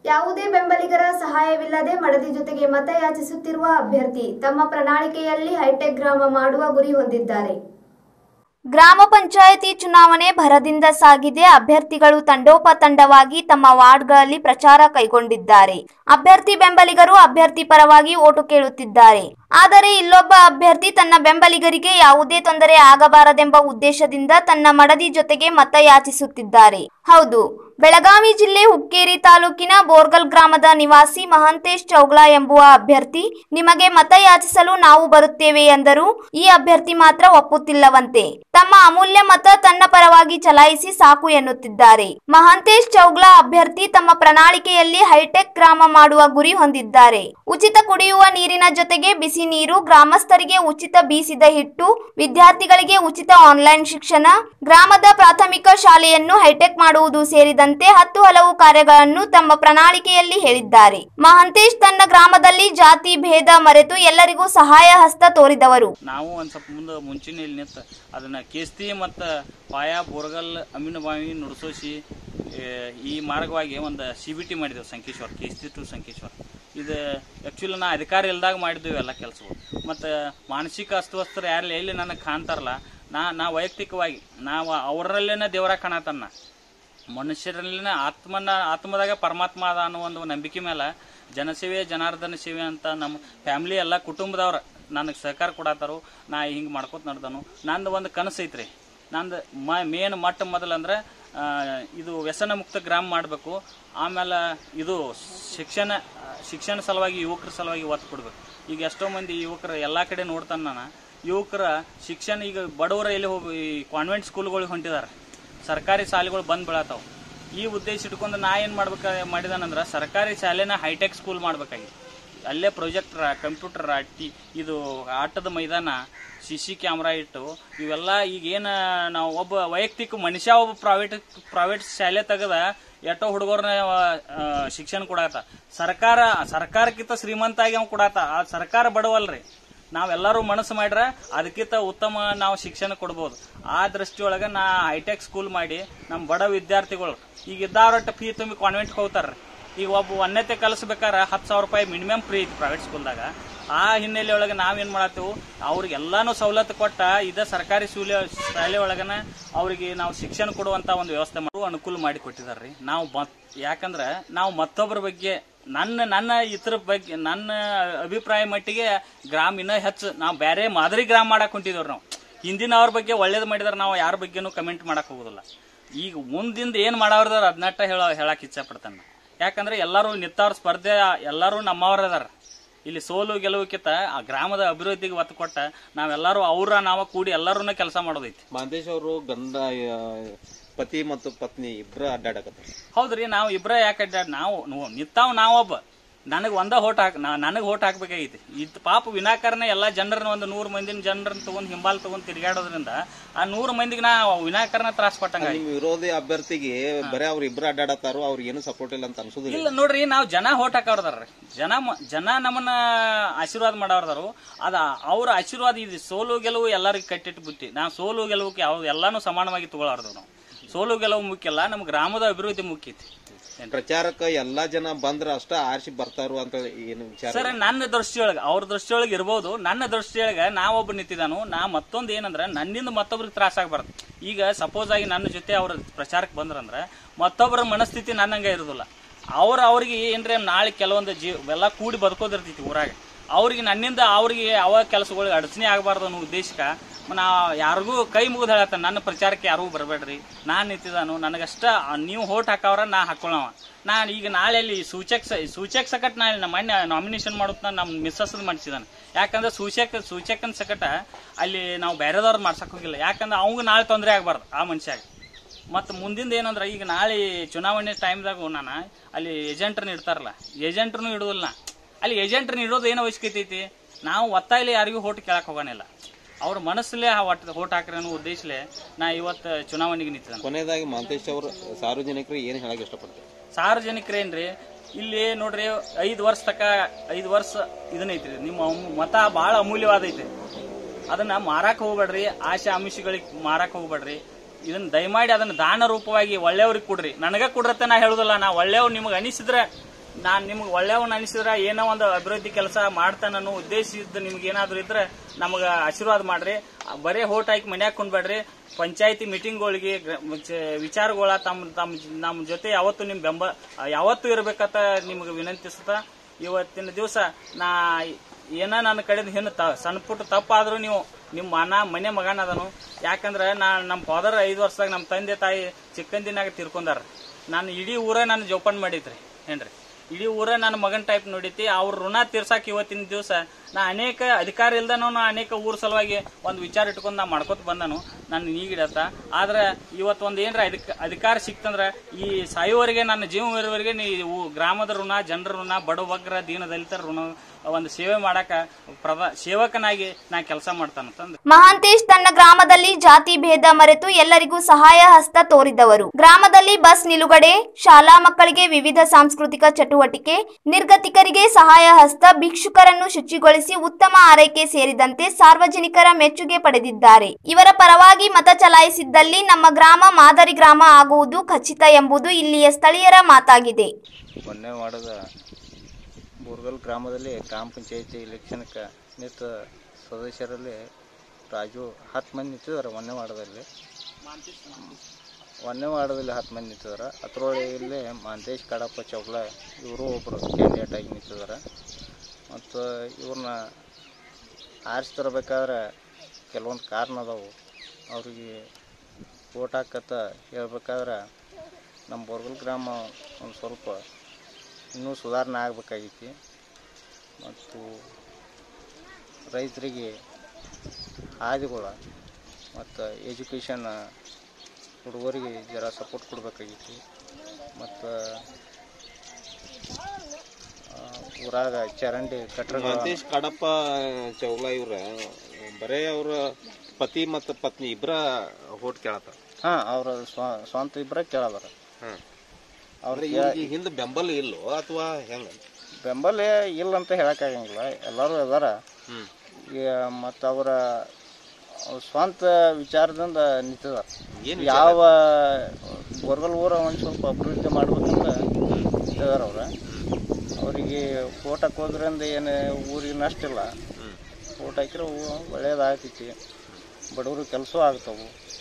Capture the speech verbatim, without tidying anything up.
ಯಾವುದೇ ಬೆಂಬಲಿಗರ ಸಹಾಯವಿಲ್ಲದೆ ಮಡದಿ ಜೊತೆಗೆ ಮತ ಯಾಚಿಸುತ್ತಿರುವ ಅಭ್ಯರ್ಥಿ ತಮ್ಮ ಪ್ರಣಾಳಿಕೆಯಲ್ಲಿ ಹೈಟೆಕ್ ಗ್ರಾಮ ಮಾಡುವ ಗುರಿ ಹೊಂದಿದ್ದಾರೆ. ಗ್ರಾಮ ಪಂಚಾಯಿತಿ ಚುನಾವಣೆ ಭರದಿಂದ ಸಾಗಿದೆ. ಅಭ್ಯರ್ಥಿಗಳು ತಂಡೋಪತಂಡವಾಗಿ ತಮ್ಮ ವಾರ್ಡ್ಗಳಲ್ಲಿ ಪ್ರಚಾರ ಕೈಗೊಂಡಿದ್ದಾರೆ. ಅಭ್ಯರ್ಥಿ ಬೆಂಬಲಿಗರು ಅಭ್ಯರ್ಥಿ ಪರವಾಗಿ ಓಟು ಕೇಳುತ್ತಿದ್ದಾರೆ. ಆದರೆ ಇಲ್ಲೊಬ್ಬ ಅಭ್ಯರ್ಥಿ ತನ್ನ ಬೆಂಬಲಿಗರಿಗೆ ಯಾವುದೇ ತೊಂದರೆ ಆಗಬಾರದೆಂಬ ಉದ್ದೇಶದಿಂದ ತನ್ನ ಮಡದಿ ಜೊತೆಗೆ ಮತ ಯಾಚಿಸುತ್ತಿದ್ದಾರೆ. ಹೌದು, ಬೆಳಗಾವಿ ಜಿಲ್ಲೆ ಹುಕ್ಕೇರಿ ತಾಲೂಕಿನ ಬೋರ್ಗಲ್ ಗ್ರಾಮದ ನಿವಾಸಿ ಮಹಾಂತೇಶ್ ಚೌಗ್ಲಾ ಎಂಬುವ ಅಭ್ಯರ್ಥಿ ನಿಮಗೆ ಮತ ಯಾಚಿಸಲು ನಾವು ಬರುತ್ತೇವೆ ಎಂದರು. ಈ ಅಭ್ಯರ್ಥಿ ಮಾತ್ರ ಒಪ್ಪುತ್ತಿಲ್ಲವಂತೆ. ತಮ್ಮ ಅಮೂಲ್ಯ ಮತ ತನ್ನ ಪರವಾಗಿ ಚಲಾಯಿಸಿ ಸಾಕು ಎನ್ನುತ್ತಿದ್ದಾರೆ. ಮಹಾಂತೇಶ್ ಚೌಗ್ಲಾ ಅಭ್ಯರ್ಥಿ ತಮ್ಮ ಪ್ರಣಾಳಿಕೆಯಲ್ಲಿ ಹೈಟೆಕ್ ಗ್ರಾಮ ಮಾಡುವ ಗುರಿ ಹೊಂದಿದ್ದಾರೆ. ಉಚಿತ ಕುಡಿಯುವ ನೀರಿನ ಜೊತೆಗೆ ಬಿಸಿ ನೀರು, ಗ್ರಾಮಸ್ಥರಿಗೆ ಉಚಿತ ಬೀಸಿದ ಹಿಟ್ಟು, ವಿದ್ಯಾರ್ಥಿಗಳಿಗೆ ಉಚಿತ ಆನ್ಲೈನ್ ಶಿಕ್ಷಣ, ಗ್ರಾಮದ ಪ್ರಾಥಮಿಕ ಶಾಲೆಯನ್ನು ಹೈಟೆಕ್ ಮಾಡುವುದು ಸೇರಿದಂತೆ ಹತ್ತು ಹಲವು ಕಾರ್ಯಗಳನ್ನು ತಮ್ಮ ಪ್ರಣಾಳಿಕೆಯಲ್ಲಿ ಹೇಳಿದ್ದಾರೆ. ಮಹಾಂತೇಶ್ ತನ್ನ ಗ್ರಾಮದಲ್ಲಿ ಜಾತಿ ಭೇದ ಮರೆತು ಎಲ್ಲರಿಗೂ ಸಹಾಯ ಹಸ್ತ ತೋರಿದವರು. ನಾವು ಒಂದ್ ಸ್ವಲ್ಪ ಮುಂದೆ ಮುಂಚಿನಲ್ಲಿ ನಿಂತ ಅದನ್ನ ಕೇಸ್ತಿ ಮತ್ತು ಪಾಯ ಬೋರ್ಗಲ್ ಅಮೀನಬಾವಿ ನುಡ್ಸೋಸಿ ಈ ಮಾರ್ಗವಾಗಿ ಒಂದು ಸಿ ಬಿ ಟಿ ಮಾಡಿದೆವು. ಸಂಕೇಶ್ವರ ಕೇಸ್ತಿ ಟು ಸಂಕೇಶ್ವರ ಇದು ಆ್ಯಕ್ಚುಲಿ ನಾ ಅಧಿಕಾರ ಇಲ್ದಾಗ ಮಾಡಿದ್ದೇವೆ ಎಲ್ಲ ಕೆಲಸಗಳು. ಮತ್ತು ಮಾನಸಿಕ ಅಸ್ವಸ್ಥರು ಯಾರಲ್ಲಿ ಎಲ್ಲಿ ನನಗೆ ಕಾಣ್ತಾರಲ್ಲ, ನಾ ನಾ ವೈಯಕ್ತಿಕವಾಗಿ ನಾವು ಅವರಲ್ಲೇನ ದೇವರ ಕಾಣತನ್ನ, ಮನುಷ್ಯರಲ್ಲಿನ ಆತ್ಮನ ಆತ್ಮದಾಗ ಪರಮಾತ್ಮ ಅದ ಅನ್ನೋ ಒಂದು ನಂಬಿಕೆ ಮೇಲೆ ಜನಸೇವೆ ಜನಾರ್ದನ ಸೇವೆ ಅಂತ ನಮ್ಮ ಫ್ಯಾಮಿಲಿ ಎಲ್ಲ ಕುಟುಂಬದವ್ರು ನನಗೆ ಸಹಕಾರ ಕೊಡತ್ತಾರು. ನಾ ಹಿಂಗೆ ಮಾಡ್ಕೊತ ನಡೆದನು. ನಂದು ಒಂದು ಕನಸು ಐತ್ರಿ. ನಂದು ಮ ಮೇನ್ ಮಟ್ಟ ಮೊದಲಂದ್ರೆ ಇದು ವ್ಯಸನ ಮುಕ್ತ ಗ್ರಾಮ ಮಾಡಬೇಕು. ಆಮೇಲೆ ಇದು ಶಿಕ್ಷಣ ಶಿಕ್ಷಣ ಸಲುವಾಗಿ ಯುವಕರ ಸಲುವಾಗಿ ಒತ್ತು ಕೊಡ್ಬೇಕು. ಈಗ ಎಷ್ಟೋ ಮಂದಿ ಯುವಕರು ಎಲ್ಲ ಕಡೆ ನೋಡ್ತಾನೆ ನಾನು, ಯುವಕರ ಶಿಕ್ಷಣ ಈಗ ಬಡವರ ಎಲ್ಲಿ ಹೋಗಿ ಈ ಕಾನ್ವೆಂಟ್ ಸ್ಕೂಲ್ಗಳಿಗೆ ಹೊಂಟಿದ್ದಾರೆ, ಸರ್ಕಾರಿ ಶಾಲೆಗಳು ಬಂದ್ ಬೀಳತ್ತಾವ. ಈ ಉದ್ದೇಶ ಇಟ್ಕೊಂಡು ನಾ ಏನು ಮಾಡ್ಬೇಕು ಮಾಡಿದಾನಂದ್ರೆ ಸರ್ಕಾರಿ ಶಾಲೆನ ಹೈಟೆಕ್ ಸ್ಕೂಲ್ ಮಾಡ್ಬೇಕಾಗಿತ್ತು. ಅಲ್ಲೇ ಪ್ರೊಜೆಕ್ಟರ್, ಕಂಪ್ಯೂಟರ್, ಟಿ ಇದು ಆಟದ ಮೈದಾನ, ಸಿ ಸಿ ಕ್ಯಾಮ್ರಾ ಇಟ್ಟು ಇವೆಲ್ಲ ಈಗೇನು ನಾವು ಒಬ್ಬ ವೈಯಕ್ತಿಕ ಮನುಷ್ಯ ಒಬ್ಬ ಪ್ರೈವೇಟ್ ಪ್ರೈವೇಟ್ ಶಾಲೆ ತೆಗೆದ ಎಷ್ಟೋ ಹುಡುಗರನ್ನ ಶಿಕ್ಷಣ ಕೊಡಾತ. ಸರ್ಕಾರ ಸರ್ಕಾರಕ್ಕಿಂತ ಶ್ರೀಮಂತಾಗಿ ಅವ್ನು ಕೊಡಾತ. ಆ ಸರ್ಕಾರ ಬಡವಲ್ರಿ. ನಾವೆಲ್ಲರೂ ಮನಸ್ಸು ಮಾಡ್ರೆ ಅದಕ್ಕಿಂತ ಉತ್ತಮ ನಾವು ಶಿಕ್ಷಣ ಕೊಡ್ಬೋದು. ಆ ದೃಷ್ಟಿಯೊಳಗೆ ನಾ ಹೈಟೆಕ್ ಸ್ಕೂಲ್ ಮಾಡಿ ನಮ್ಮ ಬಡ ವಿದ್ಯಾರ್ಥಿಗಳು ಈಗ ಇದ್ದವ್ರಟ್ಟ ಫೀ ತುಂಬಿ ಕಾನ್ವೆಂಟ್ಗೆ ಹೋಗ್ತಾರ್ರಿ. ಈಗ ಒಬ್ಬ ಒಂದನೇತೆ ಕಲಿಸ್ಬೇಕಾರೆ ಹತ್ತು ಸಾವಿರ ರೂಪಾಯಿ ಮಿನಿಮಮ್ ಫ್ರೀ ಐತಿ ಪ್ರೈವೇಟ್ ಸ್ಕೂಲ್ದಾಗ. ಆ ಹಿನ್ನೆಲೆ ಒಳಗೆ ನಾವೇನು ಮಾಡತ್ತೀವಿ, ಅವ್ರಿಗೆಲ್ಲಾನು ಸವಲತ್ತು ಕೊಟ್ಟ ಇದೇ ಸರ್ಕಾರಿ ಶಾಲೆ ಶಾಲೆ ಒಳಗನ ಅವ್ರಿಗೆ ನಾವು ಶಿಕ್ಷಣ ಕೊಡುವಂಥ ಒಂದು ವ್ಯವಸ್ಥೆ ಮಾಡುವ ಅನುಕೂಲ ಮಾಡಿ ಕೊಟ್ಟಿದ್ದಾರೆ ರೀ. ನಾವು ಮತ್ ಯಾಕಂದ್ರೆ ನಾವು ಮತ್ತೊಬ್ಬರ ಬಗ್ಗೆ ನನ್ನ ನನ್ನ ಇತರ ಬಗ್ಗೆ ನನ್ನ ಅಭಿಪ್ರಾಯ ಮಟ್ಟಿಗೆ ಗ್ರಾಮ ಇನ್ನೂ ಹೆಚ್ಚು ನಾವು ಬೇರೆ ಮಾದರಿ ಗ್ರಾಮ ಮಾಡಕ್ಕೆ ಹೊಂಟಿದವ್ರು. ನಾವು ಹಿಂದಿನ ಅವ್ರ ಬಗ್ಗೆ ಒಳ್ಳೇದು ಮಾಡಿದ್ರೆ ನಾವು ಯಾರ ಬಗ್ಗೆನೂ ಕಮೆಂಟ್ ಮಾಡಕ್ಕೆ ಹೋಗೋದಿಲ್ಲ. ಈಗ ಮುಂದಿಂದ ಏನು ಮಾಡೋರ್ದಾರ ಅದನ್ನಟ್ಟ ಹೇಳೋ ಹೇಳಕ್ಕೆ ಇಚ್ಛೆ ಪಡ್ತಾನೆ. ಯಾಕಂದ್ರೆ ಎಲ್ಲರೂ ನಿತ್ತವ್ರ ಸ್ಪರ್ಧೆ ಎಲ್ಲರೂ ನಮ್ಮವ್ರ ಅದಾರ. ಇಲ್ಲಿ ಸೋಲು ಗೆಲುವಕ್ಕಿಂತ ಆ ಗ್ರಾಮದ ಅಭಿವೃದ್ಧಿಗೆ ಒತ್ತು ಕೊಟ್ಟ ನಾವೆಲ್ಲರೂ ಅವ್ರ ನಾವ ಕೂಡಿ ಎಲ್ಲರೂ ಕೆಲಸ ಮಾಡೋದೈತಿ. ಮಹಂತೇಶ್ ಅವರು ಗಂಡ ಪತಿ ಮತ್ತು ಪತ್ನಿ ಇಬ್ರ ಅಡ್ಡಾಡಕತ್ತಾರೆ. ಹೌದ್ರಿ, ನಾವು ಇಬ್ರ ಯಾಕೆ ಅಡ್ಡಾಡ್ ನಾವು ನಿತ್ತಾವ್ ನಾವೊಬ್ಬ ನನಗೆ ಒಂದ ಹೋಟ್ ಹಾಕ್ ನನಗೆ ಹೋಟ್ ಹಾಕ್ಬೇಕಾಗೈತಿ. ಇದು ಪಾಪ ವಿನಾಕಾರಣ ಎಲ್ಲಾ ಜನರನ್ನ ಒಂದು ನೂರು ಮಂದಿನ ಜನರನ್ನ ತಗೊಂಡ್ ಹಿಂಬಾಲ್ ತಗೊಂಡ್ ತಿರುಗಾಡೋದ್ರಿಂದ ಆ ನೂರು ಮಂದಿಗೆ ನಾ ವಿನಾಕಾರಣ ತ್ರಾಸ ಪಟ್ಟಂಗ. ವಿರೋಧಿ ಅಭ್ಯರ್ಥಿಗೆ ಬರೀ ಅವ್ರ ಇಬ್ರು ಅಡ್ಡಾಡತ್ತಾರೋ ಅವ್ರಿಗೆ ಏನು ಸಪೋರ್ಟ್ ಇಲ್ಲ ಅಂತ ಅನ್ಸೋದಿಲ್ಲ. ಇಲ್ಲ ನೋಡ್ರಿ, ನಾವು ಜನ ಹೋಟ್ ಹಾಕವ್ರದಾರ್ರಿ. ಜನ ಜನ ನಮ್ಮನ್ನ ಆಶೀರ್ವಾದ ಮಾಡವ್ರದಾರು. ಅದ ಅವ್ರ ಆಶೀರ್ವಾದ ಇದು ಸೋಲು ಗೆಲುವು ಎಲ್ಲರಿಗೂ ಕಟ್ಟಿಟ್ಟು ಬಿಟ್ಟು ನಾವು ಸೋಲು ಗೆಲುವಕ್ಕೆ ಯಾವ ಎಲ್ಲಾನು ಸಮಾನವಾಗಿ ತಗೊಳ್ಳಾರ್ದು. ನಾವು ಸೋಲು ಗೆಲುವು ಮುಖ್ಯ ಅಲ್ಲ, ನಮ್ಮ ಗ್ರಾಮದ ಅಭಿವೃದ್ಧಿ ಮುಖ್ಯ ಐತಿ. ಪ್ರಚಾರಕ್ಕೆ ಎಲ್ಲಾ ಜನ ಬಂದ್ರ ಅಷ್ಟ ಆರ್ಸಿ ಬರ್ತಾರು ಅಂತ ಏನು ವಿಚಾರ? ಸರ್, ನನ್ನ ದೃಷ್ಟಿಯೊಳಗ ಅವ್ರ ದೃಷ್ಟಿಯೊಳಗೆ ಇರ್ಬೋದು. ನನ್ನ ದೃಷ್ಟಿಯೊಳಗ ನಾವೊಬ್ಬ ನಿಂತಿದ್ದಾನು. ನಾ ಮತ್ತೊಂದು ಏನಂದ್ರೆ ನನ್ನಿಂದ ಮತ್ತೊಬ್ರಿಗೆ ತ್ರಾಸ ಆಗ್ಬಾರ್ದು. ಈಗ ಸಪೋಸ್ ಆಗಿ ನನ್ನ ಜೊತೆ ಅವ್ರ ಪ್ರಚಾರಕ್ಕೆ ಬಂದ್ರಂದ್ರೆ ಮತ್ತೊಬ್ಬರ ಮನಸ್ಥಿತಿ ನನ್ನಂಗೆ ಇರೋದಿಲ್ಲ. ಅವ್ರ ಅವ್ರಿಗೆ ಏನ್ರಿ ನಾಳೆ ಕೆಲವೊಂದು ಜೀವ ಎಲ್ಲ ಕೂಡಿ ಬದುಕೋದಿರ್ತೈತಿ ಊರಾಗ. ಅವ್ರಿಗೆ ನನ್ನಿಂದ ಅವ್ರಿಗೆ ಯಾವ ಕೆಲಸಗಳಿಗೆ ಅಡಚಣೆ ಆಗಬಾರ್ದು ಅನ್ನೋ ಉದ್ದೇಶಕ್ಕೆ ನಾ ಯಾರಿಗೂ ಕೈ ಮುಗಿದು ಹೇಳತ್ತೇನೆ, ನನ್ನ ಪ್ರಚಾರಕ್ಕೆ ಯಾರಿಗೂ ಬರಬೇಡ್ರಿ, ನಾನು ನಿಂತಿದ್ದಾನು, ನನಗಷ್ಟ ನೀವು ಹೋಟ್ ಹಾಕವ್ರ ನಾ ಹಾಕೊಳ್ಳವ. ನಾನು ಈಗ ನಾಳೆ ಅಲ್ಲಿ ಸೂಚಕ್ ಸೂಚಕ್ ಸಕಟ್ ನಾ ನಮ್ಮ ಮನೆ ನಾಮಿನೇಷನ್ ಮಾಡುತ್ತ ನಮ್ಮ ಮಿಸ್ಸಸ್ ಮಾಡಿಸಿದಾನೆ. ಯಾಕಂದ್ರೆ ಸೂಚಕ್ ಸೂಚಕನ್ ಸಕಟ ಅಲ್ಲಿ ನಾವು ಬೇರೆದವ್ರು ಮಾಡ್ಸಕ್ ಹೋಗಿಲ್ಲ. ಯಾಕಂದ್ರೆ ಅವಂಗ ನಾಳೆ ತೊಂದರೆ ಆಗ್ಬಾರ್ದು ಆ ಮನುಷ್ಯಾಗ. ಮತ್ತು ಮುಂದಿಂದ ಏನಂದ್ರೆ ಈಗ ನಾಳೆ ಚುನಾವಣೆ ಟೈಮ್ದಾಗ ನಾನು ಅಲ್ಲಿ ಏಜೆಂಟ್ರನ್ನ ಇಡ್ತಾರಲ್ಲ, ಏಜೆಂಟ್ರನ್ನು ಇಡೋದಿಲ್ಲ. ಅಲ್ಲಿ ಏಜೆಂಟ್ರನ್ನ ಇಡೋದು ಏನೋ ಅವಶ್ಯಕತೆ? ನಾವು ಒತ್ತಾಯಿಲೆ ಯಾರಿಗೂ ಹೋಟ್ ಕೇಳಕ್ ಹೋಗೋಣಿಲ್ಲ. ಅವ್ರ ಮನಸ್ಸಲ್ಲೇ ಒಟ್ಟು ಹೋಟ್ ಹಾಕ್ರಿ ಅನ್ನೋ ಉದ್ದೇಶಲೇ ನಾ ಇವತ್ತು ಚುನಾವಣೆಗೆ ನಿಂತಿದ್ದೆ. ಕೊನೆಯದಾಗಿ ಮಹಂತೇಶ್ ಅವರು ಸಾರ್ವಜನಿಕರು ಏನು ಹೇಳಕ್ ಇಷ್ಟಪಡ್ತಾರೆ? ಸಾರ್ವಜನಿಕರೇನ್ರಿ, ಇಲ್ಲಿ ನೋಡ್ರಿ ಐದು ವರ್ಷ ತಕ ಐದು ವರ್ಷ ಇದನ್ನೈತ್ರಿ, ನಿಮ್ಮ ಮತ ಬಹಳ ಅಮೂಲ್ಯವಾದ ಐತಿ. ಅದನ್ನ ಮಾರಾಕ್ ಹೋಗ್ಬೇಡ್ರಿ, ಆಶೆ ಆಮಿಷಗಳಿಗೆ ಮಾರಾಕ್ ಹೋಗ್ಬೇಡ್ರಿ. ಇದನ್ನ ದಯಮಾಡಿ ಅದನ್ನ ದಾನ ರೂಪವಾಗಿ ಒಳ್ಳೆಯವ್ರಿಗೆ ಕೊಡ್ರಿ. ನನಗ ಕೊಡ್ರತ್ತೆ ನಾ ಹೇಳುದಿಲ್ಲ. ನಾ ಒಳ್ಳೆಯವ್ರು ನಿಮಗೆ ಅನಿಸಿದ್ರೆ ನಾನು ನಿಮ್ಗೆ ಒಳ್ಳೆಯವನ್ನ ಅನಿಸಿದ್ರೆ ಏನೋ ಒಂದು ಅಭಿವೃದ್ಧಿ ಕೆಲಸ ಮಾಡ್ತಾನ ಅನ್ನೋ ಉದ್ದೇಶ ಇದ್ದು ನಿಮ್ಗೆ ಏನಾದ್ರು ಇದ್ರೆ ನಮಗೆ ಆಶೀರ್ವಾದ ಮಾಡ್ರಿ. ಬರೇ ಹೋಟ್ ಹಾಕಿ ಮನ್ಯಾಗ ಕುಂಡ್ಬೇಡ್ರಿ. ಪಂಚಾಯತಿ ಮೀಟಿಂಗ್ಗಳಿಗೆ ವಿಚಾರಗಳ ತಮ್ಮ ತಮ್ಮ ನಮ್ಮ ಜೊತೆ ಯಾವತ್ತು ನಿಮ್ ಬೆಂಬಲ ಯಾವತ್ತು ಇರ್ಬೇಕಂತ ನಿಮ್ಗೆ ವಿನಂತಿಸುತ್ತ ಇವತ್ತಿನ ದಿವಸ ನಾ ಏನ ನನ್ನ ಕಡೆಯಿಂದ ಏನು ಸಣ್ಣ ಪುಟ್ಟ ತಪ್ಪಾದ್ರೂ ನೀವು ನಿಮ್ಮ ಮನ ಮನೆ ಮಗನ ಅದನು. ಯಾಕಂದ್ರೆ ನಾ ನಮ್ಮ ಫಾದರ್ ಐದು ವರ್ಷದಾಗ ನಮ್ಮ ತಂದೆ ತಾಯಿ ಚಿಕ್ಕಂದಿನಾಗ ತೀರ್ಕೊಂಡಾರ. ನಾನು ಇಡೀ ಊರ ನಾನು ಜೋಪಾನ ಮಾಡಿದ್ರಿ ಏನ್ರಿ. ಇಡೀ ಊರ ನನ್ನ ಮಗನ್ ಟೈಪ್ ನೋಡೈತಿ. ಅವ್ರ ಋಣ ತೀರ್ಸಾಕ ಇವತ್ತಿನ ದಿವಸ ನಾ ಅನೇಕ ಅಧಿಕಾರ ಇಲ್ದನೂ ನಾ ಅನೇಕ ಊರ ಸಲುವಾಗಿ ಒಂದು ವಿಚಾರ ಇಟ್ಕೊಂಡು ನಾ ಮಾಡ್ಕೊತ ಬಂದನು ನನ್ನ ನೀಗಿಡತ್ತ. ಆದ್ರೆ ಇವತ್ತು ಒಂದು ಏನ್ರ ಅಧಿಕ ಅಧಿಕಾರ ಸಿಕ್ತಂದ್ರ ಈ ಸಾಯುವವರೆಗೆ ನನ್ನ ಜೀವನವರೆಗೆ ನೀ ಗ್ರಾಮದ ಋಣ, ಜನರ ಋಣ, ಬಡವಗ್ರ ದೀನ ದಲಿತರ ಋಣ ಒಂದು ಸೇವೆ ಮಾಡಾಕ ಪ್ರಧ ಸೇವಕನಾಗಿ ನಾ ಕೆಲಸ ಮಾಡ್ತಾನಂತಂದ್ರೆ. ಮಹಾಂತೇಶ್ ತನ್ನ ಗ್ರಾಮದಲ್ಲಿ ಜಾತಿ ಭೇದ ಮರೆತು ಎಲ್ಲರಿಗೂ ಸಹಾಯ ಹಸ್ತ ತೋರಿದವರು. ಗ್ರಾಮದಲ್ಲಿ ಬಸ್ ನಿಲುಗಡೆ, ಶಾಲಾ ಮಕ್ಕಳಿಗೆ ವಿವಿಧ ಸಾಂಸ್ಕೃತಿಕ ಚಟುವಟಿಕೆ, ನಿರ್ಗತಿಕರಿಗೆ ಸಹಾಯ ಹಸ್ತ, ಭಿಕ್ಷುಕರನ್ನು ಶುಚಿಗೊಳಿಸಿ ಉತ್ತಮ ಆರೈಕೆ ಸೇರಿದಂತೆ ಸಾರ್ವಜನಿಕರ ಮೆಚ್ಚುಗೆ ಪಡೆದಿದ್ದಾರೆ. ಇವರ ಪರವಾಗಿ ಮತ ಚಲಾಯಿಸಿದ್ದಲ್ಲಿ ನಮ್ಮ ಗ್ರಾಮ ಮಾದರಿ ಗ್ರಾಮ ಆಗುವುದು ಖಚಿತ ಎಂಬುದು ಇಲ್ಲಿಯ ಸ್ಥಳೀಯರ ಮಾತಾಗಿದೆ. ಬೋರ್ಗಲ್ ಗ್ರಾಮದಲ್ಲಿ ಗ್ರಾಮ ಪಂಚಾಯತಿ ಎಲೆಕ್ಷನ್ಗೆ ನಿಂತ ಸದಸ್ಯರಲ್ಲಿ ರಾಜು ಹತ್ತು ಮಂದಿ ನಿಂತಿದ್ದಾರೆ. ಒಂದೇ ವಾರ್ಡದಲ್ಲಿ ಒಂದೇ ವಾರ್ಡದಲ್ಲಿ ಹತ್ತು ಮಂದಿ ನಿಂತಿದ್ದಾರೆ. ಅದರೊಳಗೆ ಮಹಾಂತೇಶ್ ಕಾಡಪ್ಪ ಚೌಗ್ಲ ಇವರು ಒಬ್ಬರು ಕ್ಯಾಂಡಿಡೇಟ್ ಆಗಿ ನಿಂತಿದ್ದಾರೆ. ಮತ್ತು ಇವ್ರನ್ನ ಆರಿಸಿ ತರಬೇಕಾದ್ರೆ ಕೆಲವೊಂದು ಕಾರಣ ಅದಾವು. ಅವ್ರಿಗೆ ಓಟ್ ಹಾಕತ್ತ ಹೇಳ್ಬೇಕಾದ್ರೆ ನಮ್ಮ ಬೋರ್ಗಲ್ ಗ್ರಾಮ ಒಂದು ಸ್ವಲ್ಪ ಇನ್ನೂ ಸುಧಾರಣೆ ಆಗಬೇಕಾಗೈತಿ. ಮತ್ತು ರೈತರಿಗೆ ಹಾದಿಗಳು ಮತ್ತು ಎಜುಕೇಷನ್ ಹುಡುಗರಿಗೆ ಜರ ಸಪೋರ್ಟ್ ಕೊಡಬೇಕಾಗಿತ್ತು. ಮತ್ತು ಊರಾಗ ಚರಂಡಿ ಕಟ್ಟಡ. ಮಹಾಂತೇಶ್ ಕಾಡಪ್ಪ ಚೌಗ್ಲ ಇವ್ರ ಬರೇ ಅವ್ರ ಪತಿ ಮತ್ತು ಪತ್ನಿ ಇಬ್ಬರ ಓಟ್ ಕೇಳತ್ತಾರ. ಹಾಂ, ಅವ್ರ ಸ್ವಂತ ಇಬ್ಬರ ಕೇಳದಾರ. ಹಾಂ, ಅವ್ರಿಗೆ ಹಿಂದೆ ಬೆಂಬಲ ಇಲ್ಲೋ ಅಥವಾ ಹೆಂಗ? ಬೆಂಬಲ ಇಲ್ಲ ಅಂತ ಹೇಳಕ್ಕಾಗಂಗಿಲ್ಲ, ಎಲ್ಲರೂ ಅದಾರ. ಮತ್ತು ಅವರ ಸ್ವಂತ ವಿಚಾರದಿಂದ ನಿಂತಿದಾರ. ಯಾವ ಬೋರ್ಗಲ್ ಊರ ಒಂದು ಸ್ವಲ್ಪ ಅಭಿವೃದ್ಧಿ ಮಾಡ್ಬೇಕಂತ ನಿಂತಿದಾರ ಅವ್ರ. ಅವರಿಗೆ ಓಟ್ ಹಾಕೋದ್ರಿಂದ ಏನು ಊರಿಗೆ ನಷ್ಟ ಇಲ್ಲ. ಓಟ್ ಹಾಕಿರೋ ಒಳ್ಳೇದಾಗ್ತೈತಿ, ಬಡವ್ರಿಗೆ ಕೆಲಸ ಆಗ್ತಾವು.